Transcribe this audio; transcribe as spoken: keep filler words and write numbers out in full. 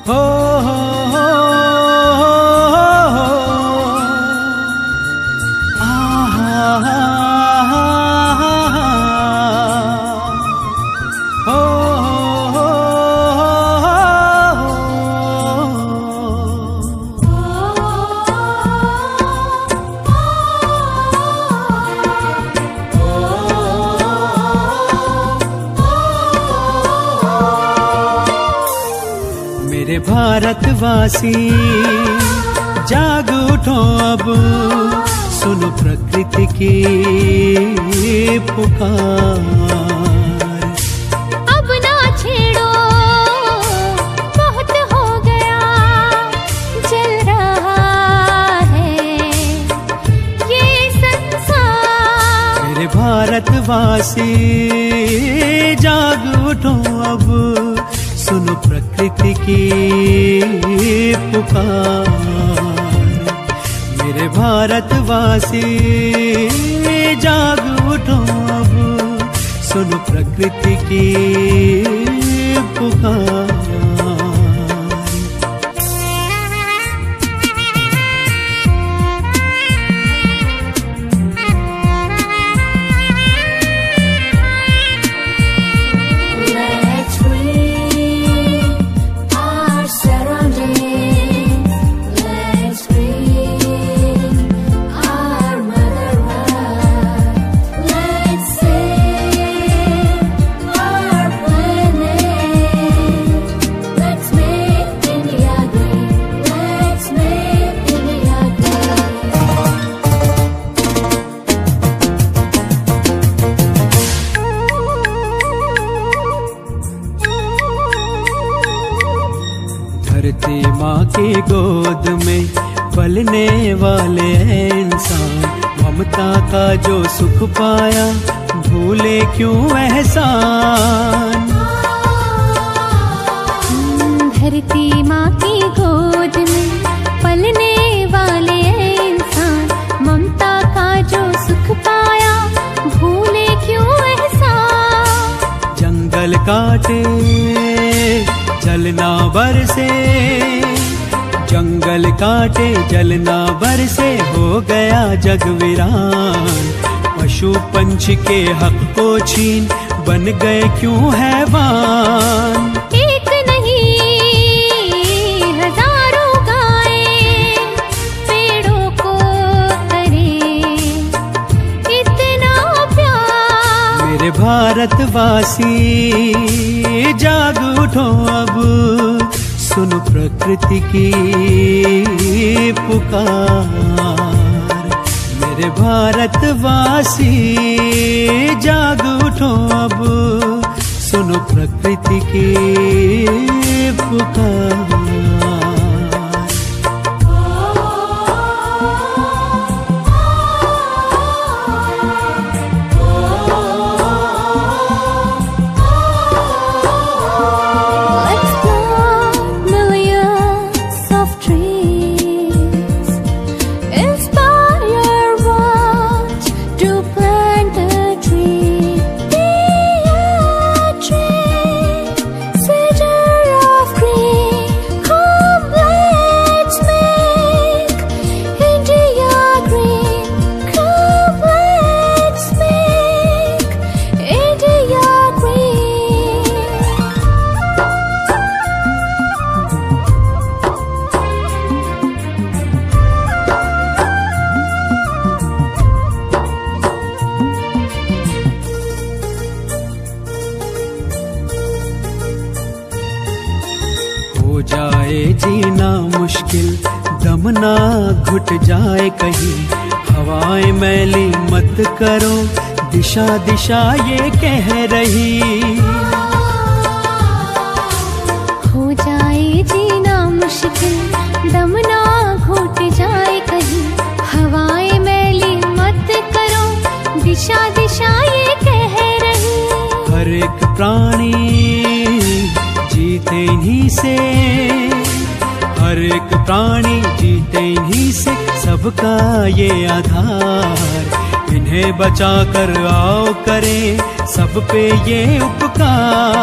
हो हो हो हो आहा हो हो मेरे भारतवासी जाग उठो अब, सुनो प्रकृति की पुकार। अब ना छेड़ो, बहुत हो गया, जल रहा है ये संसार। मेरे भारतवासी जाग उठो अब, सुनो प्रकृति की पुकार। मेरे भारतवासी जाग उठो अब, सुनो प्रकृति की पुकार। धरती माँ की गोद में पलने वाले इंसान, ममता का जो सुख पाया भूले क्यों एहसान। धरती माँ की गोद में पलने वाले इंसान, ममता का जो सुख पाया भूले क्यों एहसान। जंगल काटे जलना बरसे, जंगल काटे जलना बरसे, हो गया जग वीरान। पशु पंछी के हक को छीन बन गए क्यों हैवान। एक नहीं हजारों गायें पेड़ों को करे इतना प्यार। मेरे भारतवासी जाग उठो अब, सुनो प्रकृति की पुकार। मेरे भारतवासी जाग उठो अब, सुनो प्रकृति की पुकार। हो जाए जीना मुश्किल, दम ना घुट जाए कहीं, हवाएं मैली मत करो, दिशा दिशा ये कह रही। हो जाए जीना मुश्किल, दम ना घुट जाए कहीं, हवाएं मैली मत करो, दिशा दिशा ये कह रही। हर एक प्राणी जीते इन्हीं से, हर एक प्राणी जीते इन्हीं से, सबका ये आधार। इन्हें बचा कर आओ करें सब पे ये उपकार।